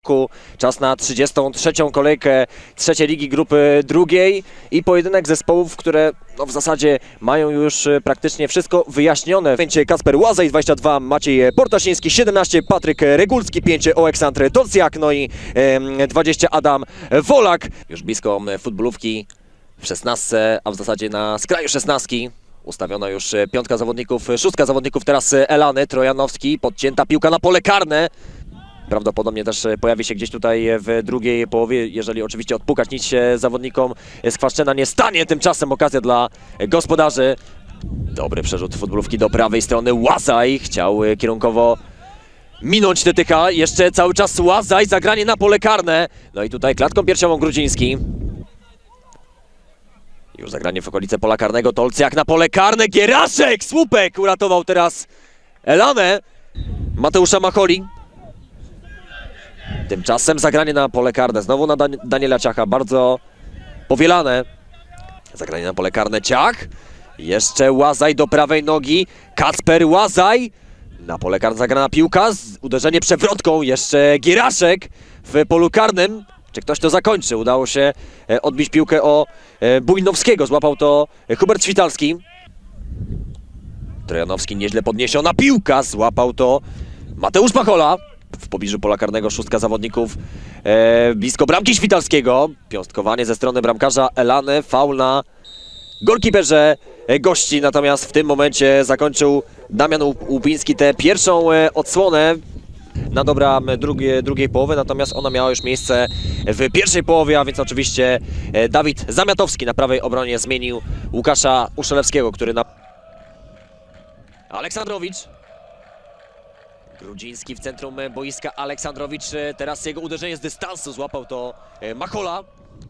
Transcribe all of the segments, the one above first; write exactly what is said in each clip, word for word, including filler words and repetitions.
roku. Czas na trzydziestą trzecią kolejkę trzeciej ligi grupy drugiej i pojedynek zespołów, które no, w zasadzie mają już praktycznie wszystko wyjaśnione. Kacper Łazaj, dwadzieścia dwa, Maciej Portasiński, siedemnaście, Patryk Regulski, pięć, Oleksandr Tolcjak, no i e, dwadzieścia, Adam Wolak. Już blisko futbolówki w szesnastce, a w zasadzie na skraju szesnastki. Ustawiona już piątka zawodników, szóstka zawodników, teraz Elany, Trojanowski, podcięta piłka na pole karne. Prawdopodobnie też pojawi się gdzieś tutaj w drugiej połowie, jeżeli oczywiście odpukać nic się zawodnikom z Chwaszczyna nie stanie. Tymczasem okazja dla gospodarzy. Dobry przerzut futbolówki do prawej strony. Łazaj chciał kierunkowo minąć Tetycha. Jeszcze cały czas Łazaj, zagranie na pole karne. No i tutaj klatką piersiową Grudziński. Już zagranie w okolice pola karnego, Tolcjak na pole karne, Gieraszek, słupek uratował teraz Elanę, Mateusza Macholi. Tymczasem zagranie na pole karne, znowu na Dan Daniela Ciacha, bardzo powielane. Zagranie na pole karne, Ciach, jeszcze Łazaj do prawej nogi, Kacper Łazaj, na pole karne zagrana piłka, uderzenie przewrotką, jeszcze Gieraszek w polu karnym. Czy ktoś to zakończy? Udało się odbić piłkę o Bujnowskiego. Złapał to Hubert Świtalski. Trojanowski nieźle podniesiona piłka. Złapał to Mateusz Machola. W pobliżu pola karnego szóstka zawodników e, blisko bramki Świtalskiego. Piąstkowanie ze strony bramkarza Elany. Faul na golkiperze gości. Natomiast w tym momencie zakończył Damian Łupiński tę pierwszą odsłonę na dobra drugie, drugiej połowy, natomiast ona miała już miejsce w pierwszej połowie, a więc oczywiście Dawid Zamiatowski na prawej obronie zmienił Łukasza Uszelewskiego, który na... Aleksandrowicz. Grudziński w centrum boiska, Aleksandrowicz, teraz jego uderzenie z dystansu, złapał to Machola.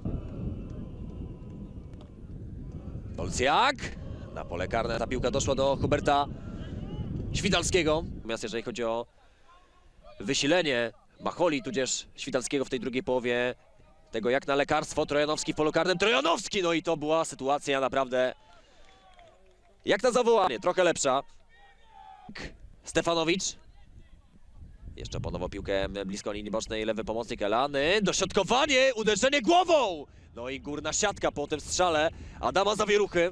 Tolcjak. Na pole karne ta piłka doszła do Huberta Świtalskiego. Natomiast jeżeli chodzi o wysilenie Macholi, tudzież Świtalskiego w tej drugiej połowie, tego jak na lekarstwo, Trojanowski w polu karnym, Trojanowski, no i to była sytuacja naprawdę jak na zawołanie, trochę lepsza. Stefanowicz. Jeszcze ponownie piłkę blisko linii bocznej, lewy pomocnik Elany, dośrodkowanie, uderzenie głową! No i górna siatka po tym strzale Adama Zawieruchy.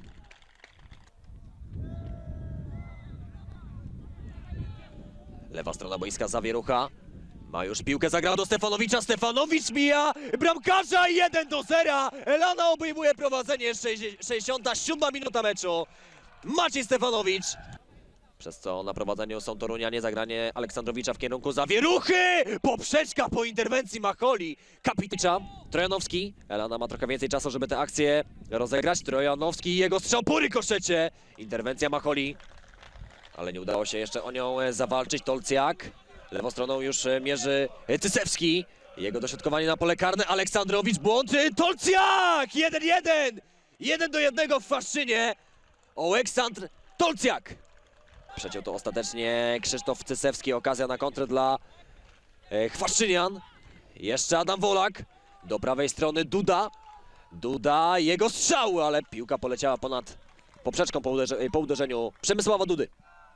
Lewa strona boiska, Zawierucha. Ma już piłkę, zagrała do Stefanowicza. Stefanowicz mija bramkarza, jeden do zera. Elana obejmuje prowadzenie, sześćdziesiąta siódma minuta meczu. Maciej Stefanowicz. Przez co na prowadzeniu są Torunianie, zagranie Aleksandrowicza w kierunku Zawieruchy. Poprzeczka po interwencji Macholi. Kapitycza, Trojanowski. Elana ma trochę więcej czasu, żeby tę akcję rozegrać. Trojanowski i jego strzał po rykoszecie. Interwencja Macholi. Ale nie udało się jeszcze o nią zawalczyć. Tolcjak. Lewą stroną już mierzy Cysewski. Jego dośrodkowanie na pole karne. Aleksandrowicz, błąd. Tolcjak! jeden jeden! jeden do jednego w Chwaszczynie. Oleksandr Tolcjak. Przeciął to ostatecznie Krzysztof Cysewski. Okazja na kontrę dla Chwaszczynian. Jeszcze Adam Wolak. Do prawej strony Duda. Duda, jego strzał, ale piłka poleciała ponad poprzeczką po, uderze po uderzeniu Przemysława Dudy.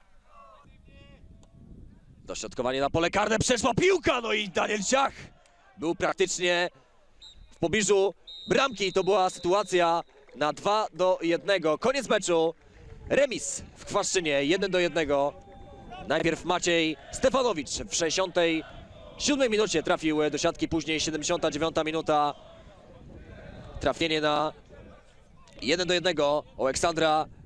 Dośrodkowanie na pole karne, przeszła piłka, no i Daniel Ciach był praktycznie w pobliżu bramki. To była sytuacja na dwa do jednego. Koniec meczu. Remis w Chwaszczynie, jeden do jednego. Najpierw Maciej Stefanowicz w sześćdziesiątej siódmej minucie trafił do siatki, później siedemdziesiąta dziewiąta minuta. Trafienie na jeden do jednego Oleksandra